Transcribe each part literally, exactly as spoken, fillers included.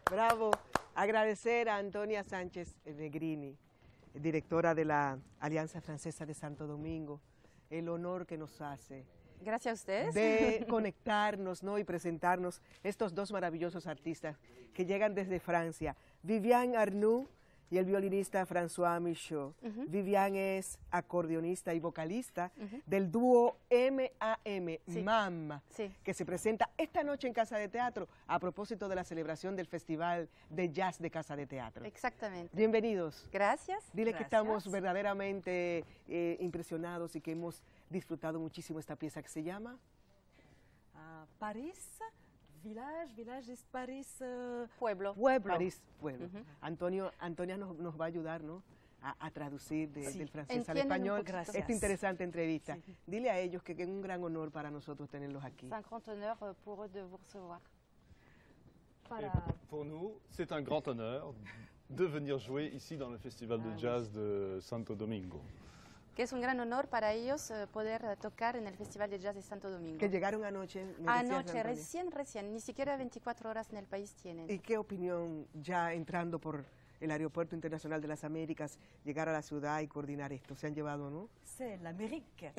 Bravo. Agradecer a Antonia Sánchez Negrini, directora de la Alianza Francesa de Santo Domingo, el honor que nos hace. Gracias a ustedes. De conectarnos, ¿no? Y presentarnos estos dos maravillosos artistas que llegan desde Francia. Viviane Arnoux y el violinista François Michaud. Uh-huh. Viviane es acordeonista y vocalista uh-huh. del dúo M A M, sí. MAM, sí. que se presenta esta noche en Casa de Teatro a propósito de la celebración del Festival de Jazz de Casa de Teatro. Exactamente. Bienvenidos. Gracias. Dile Gracias. que estamos verdaderamente eh, impresionados y que hemos disfrutado muchísimo esta pieza que se llama uh, París. Village, village es París. Uh, pueblo. Pueblo. París, pueblo. Uh-huh. Antonio, Antonia nos, nos va a ayudar, ¿no? a, a traducir de, sí. del francés al español esta interesante entrevista. Sí. Dile a ellos que, que es un gran honor para nosotros tenerlos aquí. Es un gran honor pour eux de vous recevoir. Para... Pour nous, c'est un grand honneur de venir jouer ici dans le Festival de Jazz de Santo Domingo. Que es un gran honor para ellos uh, poder uh, tocar en el Festival de Jazz de Santo Domingo. Que llegaron anoche. Anoche, recién, recién, ni siquiera veinticuatro horas en el país tienen. ¿Y qué opinión, ya entrando por el Aeropuerto Internacional de las Américas, llegar a la ciudad y coordinar esto? ¿Se han llevado, no? C'est l'Amérique.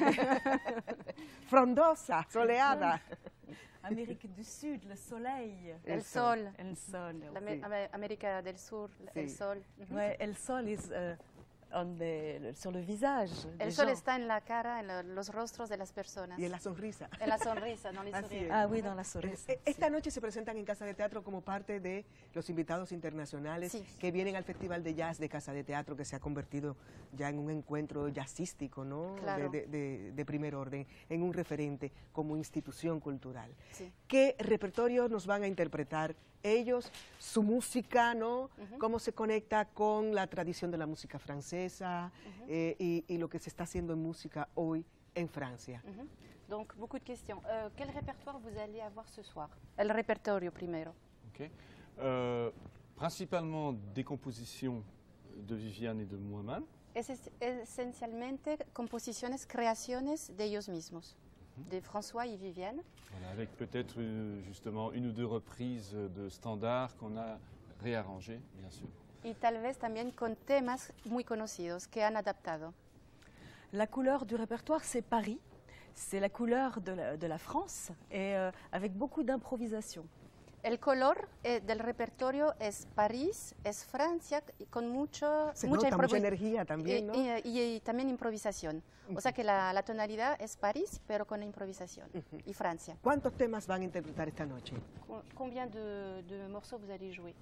Frondosa, soleada. Amérique du Sud, le soleil. El, el sol. El sol. La sí. América del Sur, sí. el sol. Uh-huh. Ouais, el sol es... Uh, On the, sur le visage. El sol gens. Está en la cara, en lo, los rostros de las personas. Y en la sonrisa. En la sonrisa, no les sonríe. Ah, oui, dans la sonrisa. Esta sí. noche se presentan en Casa de Teatro como parte de los invitados internacionales sí. que vienen al Festival de Jazz de Casa de Teatro, que se ha convertido ya en un encuentro jazzístico, ¿no? Claro. De, de, de, de primer orden, en un referente como institución cultural. Sí. ¿Qué repertorio nos van a interpretar ellos, su música, ¿no? Uh-huh. Cómo se conecta con la tradición de la música francesa uh-huh. eh, y, y lo que se está haciendo en música hoy en Francia. Uh-huh. Donc, beaucoup de questions. Euh, quel répertoire vous allez avoir ce soir? El repertorio primero. Okay. Euh, principalement des compositions de Viviane et de moi-même. Es esencialmente composiciones, creaciones de ellos mismos. De François et Viviane. Voilà, avec peut-être euh, justement une ou deux reprises de standards qu'on a réarrangés, bien sûr. Y tal vez también con temas muy conocidos que han adaptado. La couleur du répertoire, c'est Paris. C'est la couleur de la, de la France, et euh, avec beaucoup d'improvisation. El color eh, del repertorio es París, es Francia, con mucho, Se mucha, nota, mucha energía también, ¿no? Y, y, y, y también improvisación. Uh-huh. O sea que la, la tonalidad es París, pero con improvisación. Uh-huh. Y Francia. ¿Cuántos temas van a interpretar esta noche? Combien de, de morceaux vous allez jouer?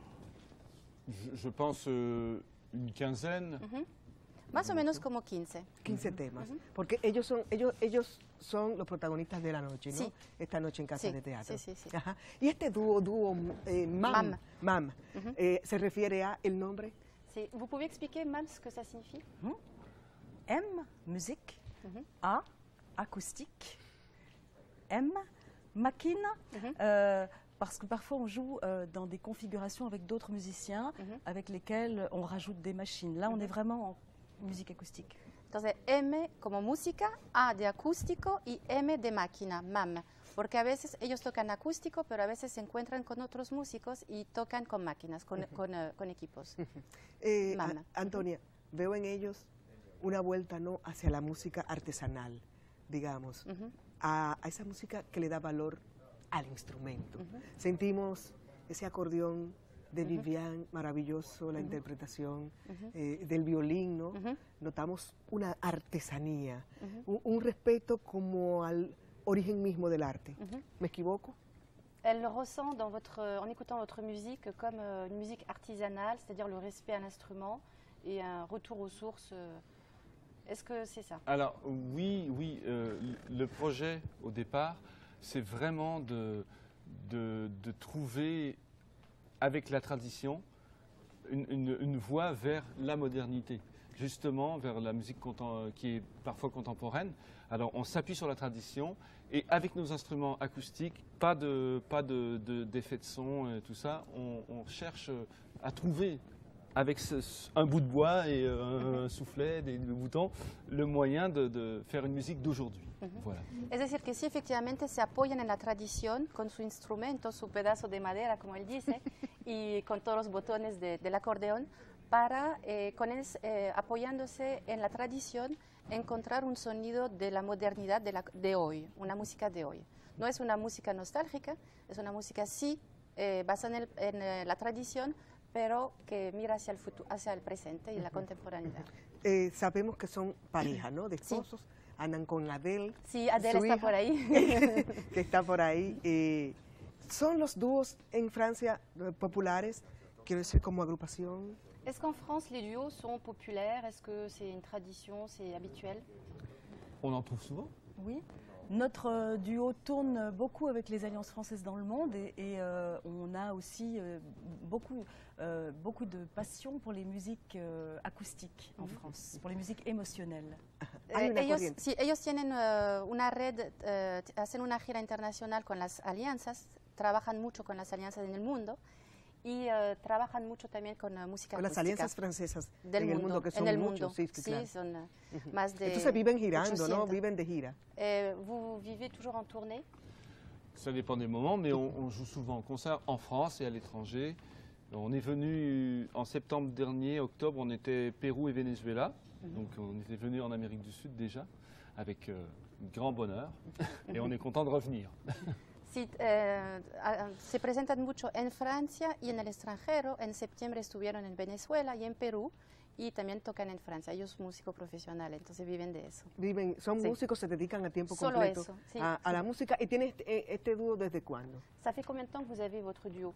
Je, je pense euh, une quinzaine. Uh-huh. Más o menos como quince. quince uh-huh. temas. Uh-huh. Porque ellos son, ellos, ellos son los protagonistas de la noche, ¿no? Sí. Esta noche en Casa sí. de Teatro. Sí, sí, sí. Ajá. Y este dúo, dúo eh, MAM, MAM. MAM uh-huh. eh, ¿se refiere a el nombre? Sí. ¿Vous pouvez expliquer, MAM, ce que ça signifie? Uh-huh. M, musique. Uh-huh. A, acoustique. M, machine. Uh-huh. euh, Parce que parfois on joue euh, dans des configurations avec d'autres musiciens uh-huh. avec lesquels on rajoute des machines. Là, uh-huh. on est vraiment en música acústica. Entonces, M como música, A de acústico y M de máquina, MAM. Porque a veces ellos tocan acústico, pero a veces se encuentran con otros músicos y tocan con máquinas, con, uh-huh. con, uh, con equipos. Uh-huh. eh, a, Antonia, uh-huh. veo en ellos una vuelta, ¿no?, hacia la música artesanal, digamos, uh-huh. a, a esa música que le da valor al instrumento. Uh-huh. Sentimos ese acordeón de Viviane, uh-huh. maravilloso, la uh-huh. interpretación uh-huh. eh, del violín, ¿no? Uh-huh. Notamos una artesanía, uh-huh. un, un respeto como al origen mismo del arte. Uh-huh. ¿Me equivoco? Elle le ressent dans votre, en écoutant votre musique comme euh, une musique artisanale, c'est-à-dire le respect à l'instrument et un retour aux sources. Euh, Est-ce que c'est ça? Alors oui, oui. Euh, le projet au départ, c'est vraiment de, de, de trouver avec la tradition une, une, une voie vers la modernité, justement vers la musique qui est parfois contemporaine. Alors on s'appuie sur la tradition et avec nos instruments acoustiques, pas de, pas de, de, d'effets de son et tout ça, on, on cherche à trouver avec ce, un bout de bois et un, un soufflet, des, des boutons, le moyen de, de faire une musique d'aujourd'hui. Uh-huh. Voilà. Es decir, que sí, efectivamente se apoyan en la tradición con su instrumento, su pedazo de madera, como él dice, y con todos los botones de, del acordeón, para, eh, con él, eh, apoyándose en la tradición, encontrar un sonido de la modernidad de, la, de hoy, una música de hoy. No es una música nostálgica, es una música sí eh, basada en, el, en eh, la tradición, pero que mira hacia el futuro, hacia el presente y uh-huh. la contemporaneidad. Eh, sabemos que son pareja, ¿no? De esposos, sí. Andan con Adele. Sí, Adele está hija, por ahí. que está por ahí. Eh, ¿Son los dúos en Francia eh, populares? Quiero decir, como agrupación. Est-ce qu'en France, les duos sont populaires? Est-ce que c'est une tradition, c'est habituel? On en trouve souvent. Oui. Notre euh, duo tourne beaucoup avec les alliances françaises dans le monde et, et euh, on a aussi euh, beaucoup, euh, beaucoup de passion pour les musiques euh, acoustiques en mm-hmm. France, pour les musiques émotionnelles. Eh, ellos, sí, ellos tienen uh, una red, uh, hacen una gira internacional con las alianzas, trabajan mucho con las alianzas en el mundo y uh, trabajan mucho también con uh, música con acústica. Con las alianzas francesas del en mundo, el mundo, que son en el muchos, mundo. sí, Sí, claro. son uh, uh-huh. más de Entonces viven girando, ochocientos. ¿no? Viven de gira. Eh, vous vivez toujours en tournée? Ça dépend des moments, mais on, on joue souvent en concert en France et à l'étranger. On est venu en septembre dernier, octobre, on était Pérou et Venezuela. Mm-hmm. Donc on était venu en Amérique du Sud déjà, avec euh, grand bonheur. Et on est content de revenir. Sí, eh, se presentan mucho en Francia y en el extranjero. En septiembre estuvieron en Venezuela y en Perú y también tocan en Francia. Ellos son músicos profesionales, entonces viven de eso. Viven, son sí. músicos, se dedican a tiempo Solo completo eso, sí, a, a sí. la música. ¿Y tienes este, este dúo desde cuándo? Ça fait combien de temps que vous avez votre duo?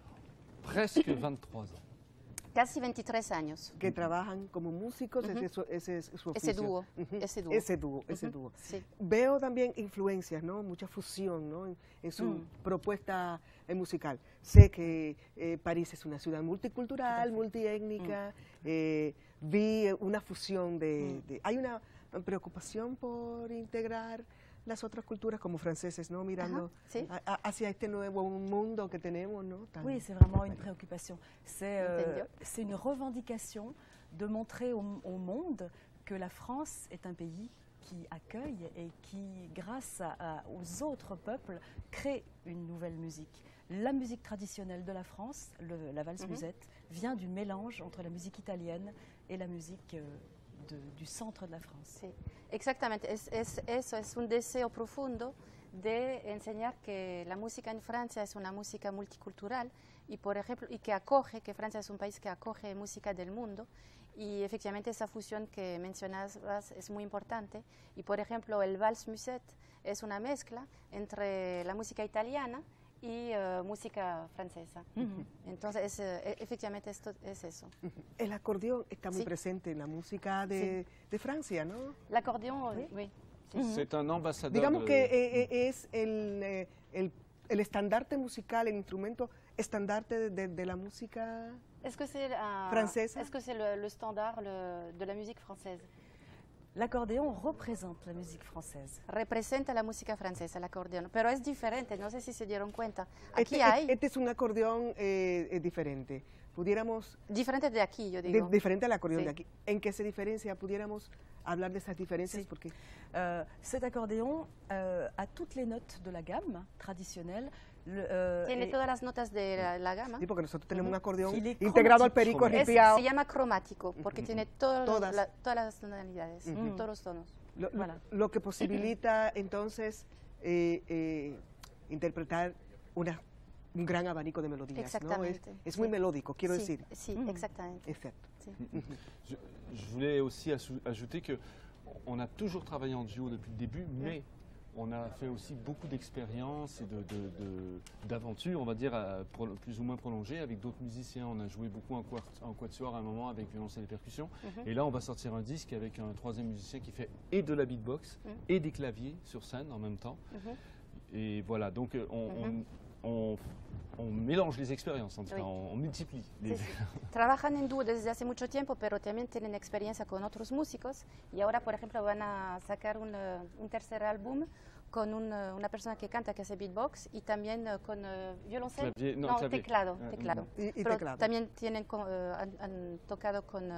Presque veintitrés ans. Casi veintitrés años. Que trabajan como músicos, uh-huh. ese, es su, ese es su oficio. Ese dúo, uh-huh. ese dúo. Ese dúo, ese uh-huh. dúo. Sí. Veo también influencias, ¿no? Mucha fusión, ¿no? En, en su mm. propuesta eh, musical. Sé que eh, París es una ciudad multicultural, multiétnica. Mm. Eh, vi una fusión de, mm. de... Hay una preocupación por integrar las otras culturas como franceses, ¿no? Mirando sí. a, a, hacia este nuevo mundo que tenemos, ¿no? Tan, oui, c'est vraiment une préoccupation. C'est euh, une revendication de montrer au, au monde que la France est un pays qui accueille et qui, grâce à, à, aux autres peuples, crée une nouvelle musique. La musique traditionnelle de la France, le, la valse musette, mm-hmm. vient du mélange entre la musique italienne et la musique euh, de, du centre de la France. Sí, exactamente. Es, es, eso es un deseo profundo de enseñar que la música en Francia es una música multicultural y, por ejemplo, y que acoge, que Francia es un país que acoge música del mundo. Y efectivamente esa fusión que mencionabas es muy importante. Y por ejemplo el vals musette es una mezcla entre la música italiana y uh, música francesa. Uh-huh. Entonces es, uh, efectivamente esto es eso. Uh-huh. El acordeón está muy sí. presente en la música de, sí. de Francia, ¿no? El acordeón, sí. oui. Uh-huh. C'est un ambassadeur. Digamos de... que eh, es el, eh, el, el estandarte musical, el instrumento estandarte de, de, de la música est-ce que c'est uh, française. Est-ce que c'est le, le standard le, de la musique française? L'accordéon représente la musique française. Representa la música francesa, el acordeón, pero es diferente, no sé si se dieron cuenta. Aquí este, hay... Este es un acordeón eh, eh, diferente. Pudiéramos... Diferente de aquí, yo digo. De, diferente al acordeón sí. de aquí. ¿En qué se diferencia? ¿Pudiéramos hablar de esas diferencias? Sí. Porque euh, cet accordéon euh, a toutes les notes de la gamme traditionnelle. Le, euh, Tiene todas las notas de la, la gama. Sí, porque nosotros tenemos uh-huh. un acordeón integrado integrado al perico ripiado. Se llama cromático, porque uh-huh. tiene todo todas. La, todas las tonalidades, uh-huh. todos los tonos. Lo, voilà. lo, lo que posibilita entonces eh, eh, interpretar una, un gran abanico de melodías. Exactamente. ¿No? Es, es sí. muy melódico, quiero sí, decir. Sí, uh-huh. exactamente. Exacto. Sí. Uh-huh. je, je voulais aussi ajouter qu'on a toujours travaillé en duo depuis le début, uh-huh. mais on a fait aussi beaucoup d'expériences et d'aventures, de, de, de, on va dire, à, pro, plus ou moins prolongées avec d'autres musiciens. On a joué beaucoup en, quart, en quatuor à un moment avec violoncelle et percussions. Mm-hmm. Et là, on va sortir un disque avec un troisième musicien qui fait et de la beatbox mm-hmm. et des claviers sur scène en même temps. Mm-hmm. Et voilà, donc on, mm-hmm. on, on, on mélange les expériences, en tout cas, oui. on, on multiplie. Les... Sí, sí. Trabajan en dúo desde hace mucho tiempo, pero también tienen experiencia con otros músicos y ahora, por ejemplo, van a sacar un, un tercer álbum con un, una persona que canta, que hace beatbox y también uh, con uh, violoncel, Clavier, no, no, clavier. teclado, Uh, teclado. Y, y pero teclado. También tienen, uh, han, han tocado con uh,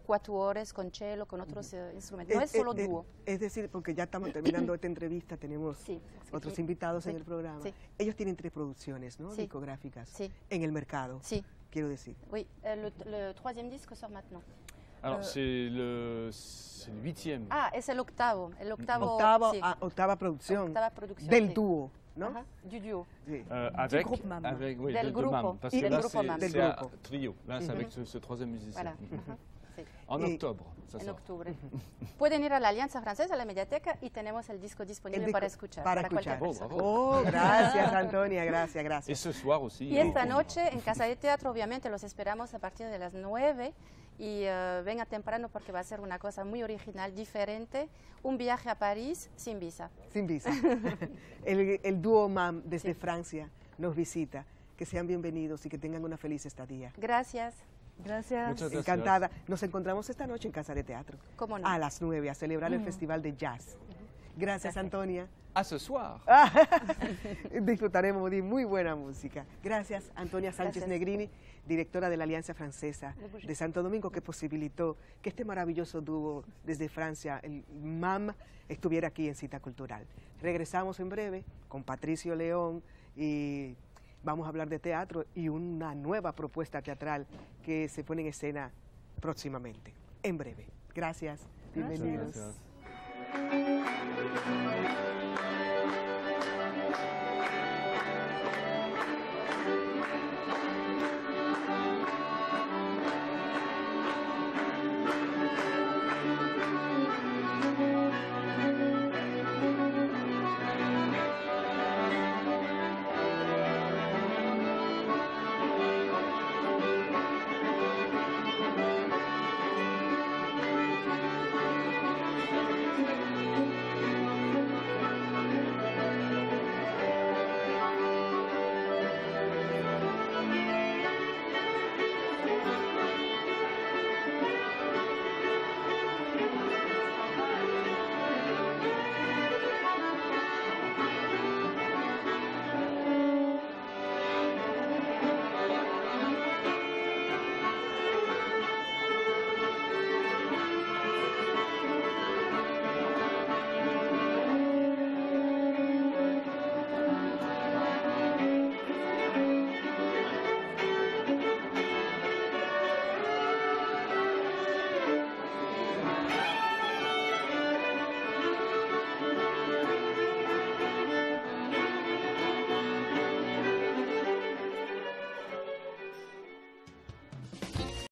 quatuores, con cello, con otros uh, instrumentos. No es, es solo es, dúo. Es decir, porque ya estamos terminando esta entrevista, tenemos sí, otros sí, invitados sí, en el programa. Sí. Ellos tienen tres producciones, ¿no? Sí. Discográficas Sí. en el mercado, Sí. quiero decir. Oui, euh, le, le troisième disque sort maintenant. Alors, Euh, c'est le, c'est le huitième. Ah, es el octavo. El octavo. Octava, sí. ah, octava producción Octava producción, del sí. dúo, ¿no? Ajá, du duo. Sí. Euh, avec, groupe MAM. avec oui, Del de, de grupo. MAM, parce Y que del là, grupo c'est MAM. Del c'est un grupo. trio. Là, c'est avec ce, ce troisième musicien. Voilà. Mhm. Ajá, sí. En Y- octobre, ça En sort. octubre. Pueden ir a la Alianza Francesa, a la mediateca, y tenemos el disco disponible El disco para escuchar. para cualquier escuchar. persona. Oh, bravo. Oh, gracias, Antonia, gracias, Et gracias. ce soir aussi. Y euh, esta on- noche en Casa de Teatro, obviamente, los esperamos a partir de las nueve y uh, venga temprano porque va a ser una cosa muy original, diferente, un viaje a París sin visa. Sin visa. el, el dúo MAM desde Sí. Francia nos visita. Que sean bienvenidos y que tengan una feliz estadía. Gracias. Gracias. Muchas gracias. Encantada. Nos encontramos esta noche en Casa de Teatro. ¿Cómo no? A las nueve, a celebrar el Festival de Jazz. Gracias, Antonia. À ce soir. Disfrutaremos de muy buena música. Gracias, Antonia Sánchez Gracias. Negrini, directora de la Alianza Francesa de Santo Domingo, que posibilitó que este maravilloso dúo desde Francia, el MAM, estuviera aquí en Cita Cultural. Regresamos en breve con Patricio León y vamos a hablar de teatro y una nueva propuesta teatral que se pone en escena próximamente, en breve. Gracias, Muchas bienvenidos. gracias.